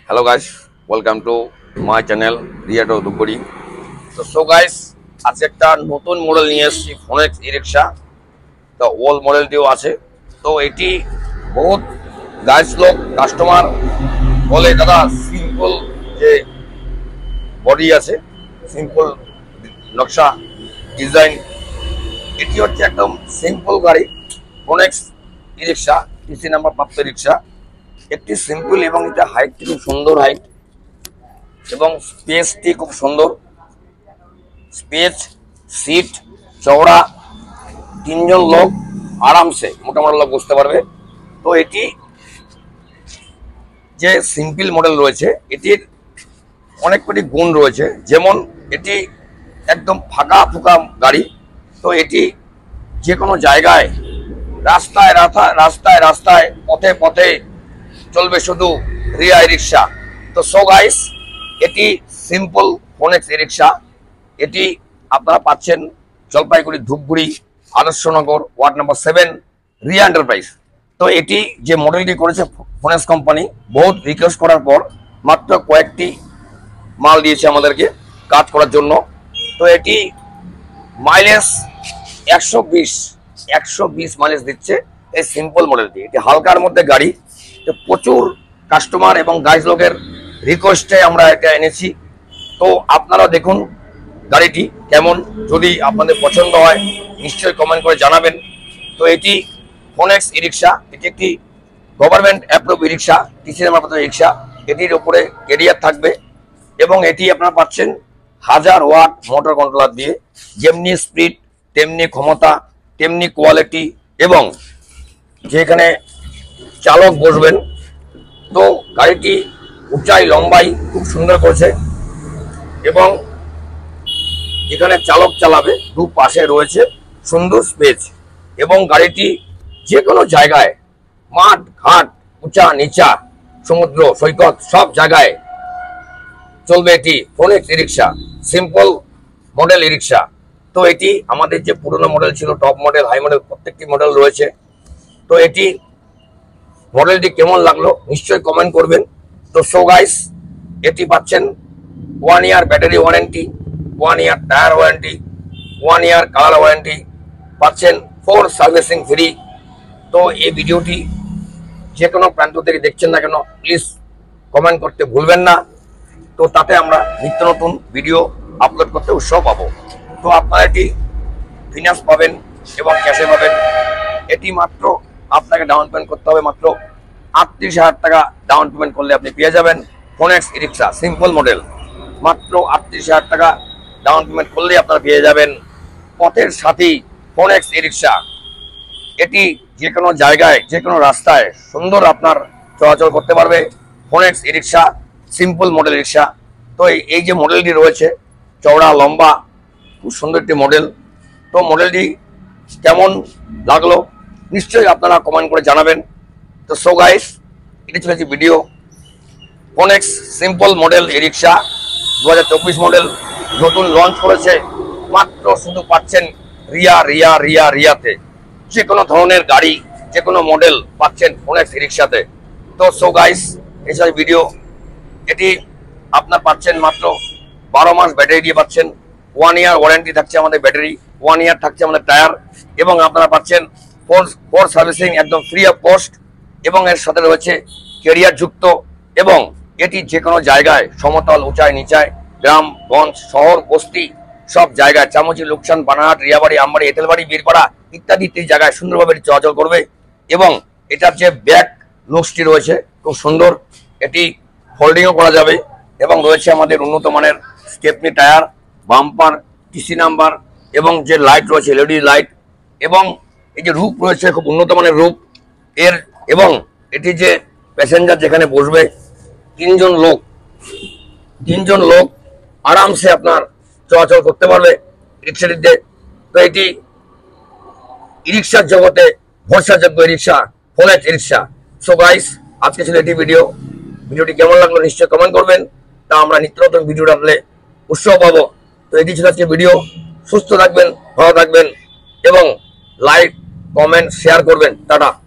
Hello guys, welcome to my channel Riato Duguri. So guys, আজকে একটা নতুন model নিয়ে এসেছি ফোনেক্স ই-রিকশা। তো ওল্ড মডেলটিও আছে। তো এটি বহুত গাইস লোক কাস্টমার বলে দাদা সিম্পল যে বডি আছে, সিম্পল নকশা ডিজাইন, এটি হচ্ছে একদম সিম্পল গাড়ি ফোনেক্স ই-রিকশা, টিসি নাম্বার প্রাপ্ত রিক্সা। একটি সিম্পল এবং এটা হাইটটি খুব সুন্দর হাইট এবং স্পেসটি খুব সুন্দর স্পেস, সিট চওড়া, তিনজন লোক আরামসে মোটামুটি লোক বসতে পারবে। তো এটি যে সিম্পল মডেল রয়েছে এটির অনেক কটি গুণ রয়েছে, যেমন এটি একদম ফাঁকা ফুকা গাড়ি। তো এটি যে কোনো জায়গায় রাস্তায় রাস্তায় রাস্তায় পথে পথে চলবে শুধু রিয়া ই-রিকশা। তো সো গাইস, এটি সিম্পল ফোনেক্স ই-রিকশা। এটি আপনারা পাচ্ছেন Jalpaiguri Dhupguri Adarshnagar ward number 7 Riya enterprise. তো এটি যে মডেলটি করেছে ফোনেক্স কোম্পানি, বহুত রিকোয়েস্ট করার পর মাত্র কয়েকটি মাল দিয়েছে আমাদেরকে কাজ করার জন্য। তো এটি মাইলেজ 120 মাইলেজ দিচ্ছে এই সিম্পল মডেলটি। এটি হালকার মধ্যে গাড়ি, প্রচুর কাস্টমার এবং গাইজ লোকের রিকোয়েস্টে আমরা এটা এনেছি। তো আপনারা দেখুন গাড়িটি কেমন, যদি আপনাদের পছন্দ হয় নিশ্চয়ই কমেন্ট করে জানাবেন। তো এটি ফোনেক্স ই-রিকশা, এটি একটি government approve e rickshaw, TC number প্রাপ্ত রিকশা। এটির উপরে ক্যারিয়ার থাকবে এবং এটি আপনারা পাচ্ছেন 1000 ওয়াট মোটর কন্ট্রোলার দিয়ে, যেমনি স্পিড তেমনি ক্ষমতা তেমনি কোয়ালিটি, এবং যেখানে চালক বসবেন। তো গাড়িটি উঁচাই লম্বাই খুব সুন্দর করেছে এবং যেখানে চালক চালাবে দু পাশে রয়েছে সুন্দর স্পেস, এবং গাড়িটি যে কোনো জায়গায় মাঠ ঘাট উঁচা নিচা সমুদ্র সৈকত সব জায়গায় চলবে। এটি Phonex e rickshaw, simple model e rickshaw. তো এটি আমাদের যে পুরনো মডেল ছিল, টপ মডেল হাই মডেল প্রত্যেকটি মডেল রয়েছে। তো এটি মডেলটি কেমন লাগলো নিশ্চয়ই কমেন্ট করবেন। তো সো গাইস, এটি পাচ্ছেন 1 year battery warranty, 1 year tyre warranty, 1 year colour warranty, পাচ্ছেন 4 সার্ভিসিং ফ্রি। তো এই ভিডিওটি যে কোনো প্রান্ত থেকে দেখছেন না কেন প্লিজ কমেন্ট করতে ভুলবেন না। তো তাতে আমরা নিত্য নতুন ভিডিও আপলোড করতে উৎসাহ পাবো। তো আপনারা এটি ফিনান্স পাবেন এবং ক্যাশে পাবেন। এটি মাত্র আপনাকে ডাউন পেমেন্ট করতে হবে, মাত্র 38,000 টাকা ডাউন পেমেন্ট করলে আপনি পেয়ে যাবেন ফোনেক্স ই-রিকশা সিম্পল মডেল। মাত্র 38,000 টাকা ডাউন পেমেন্ট করলে আপনারা পেয়ে যাবেন পথের সাথী ফোনেক্স ই-রিকশা। এটি যে কোনো জায়গায় যে কোনো রাস্তায় সুন্দর আপনার চলাচল করতে পারবে Phonex e rickshaw simple model rickshaw. তো এই যে মডেলটি রয়েছে চওড়া লম্বা খুব সুন্দর একটি মডেল। তো মডেলটি কেমন লাগলো নিশ্চয়ই আপনারা কমেন্ট করে জানাবেন। তো সো গাইস, এটি ছিল video Phonex simple model e rickshaw 2024 model নতুন লঞ্চ করেছে। মাত্র শুধু পাচ্ছেন রিয়াতে। যে কোনো ধরনের গাড়ি যে কোনো মডেল পাচ্ছেন ফোনেক্স ই-রিকশাতে। তো সো গাইস, এই ছিল ভিডিও। এটি আপনার পাচ্ছেন মাত্র 12 মাস ব্যাটারি দিয়ে পাচ্ছেন, 1 ইয়ার ওয়ারেন্টি থাকছে আমাদের ব্যাটারি, 1 ইয়ার থাকছে আমাদের টায়ার, এবং আপনারা পাচ্ছেন 4 সার্ভিসিং একদম ফ্রি অফ কস্ট, এবং এর সাথে রয়েছে ক্যারিয়ার যুক্ত। এবং এটি যে কোনো জায়গায় সমতল উঁচাই নিচায় গ্রাম গঞ্জ শহর বস্তি সব জায়গায় চামচি লোকসান বানাহাট রিয়াবাড়ি আমবাড়ি এঁটেলবাড়ি বীরপাড়া ইত্যাদি জায়গায় সুন্দরভাবে চলাচল করবে। এবং এটার যে ব্যাক লুকসটি রয়েছে খুব সুন্দর, এটি ফোল্ডিংও করা যাবে, এবং রয়েছে আমাদের উন্নত মানের stepney tyre, bumper, TC number, এবং যে লাইট রয়েছে এলইডি লাইট, এবং এই যে রূপ রয়েছে খুব উন্নত মানের রূপ এর। এবং এটি যে প্যাসেঞ্জার যেখানে বসবে তিনজন লোক আরামসে আপনার চলাচল করতে পারবে রিক্সাটিতে। তো এটি ই-রিকশার জগতে ভরসাযোগ্য e rickshaw Phonex e rickshaw. So guys, আজকে ছিল এটি ভিডিওটি কেমন লাগলো নিশ্চয়ই কমেন্ট করবেন, তা আমরা নিত্য নতুন ভিডিও রাখলে উৎসাহ পাবো। তো এটি ছিল আজকে ভিডিও। সুস্থ থাকবেন, ভালো থাকবেন এবং লাইক কমেন্ট শেয়ার করবেন। টাটা।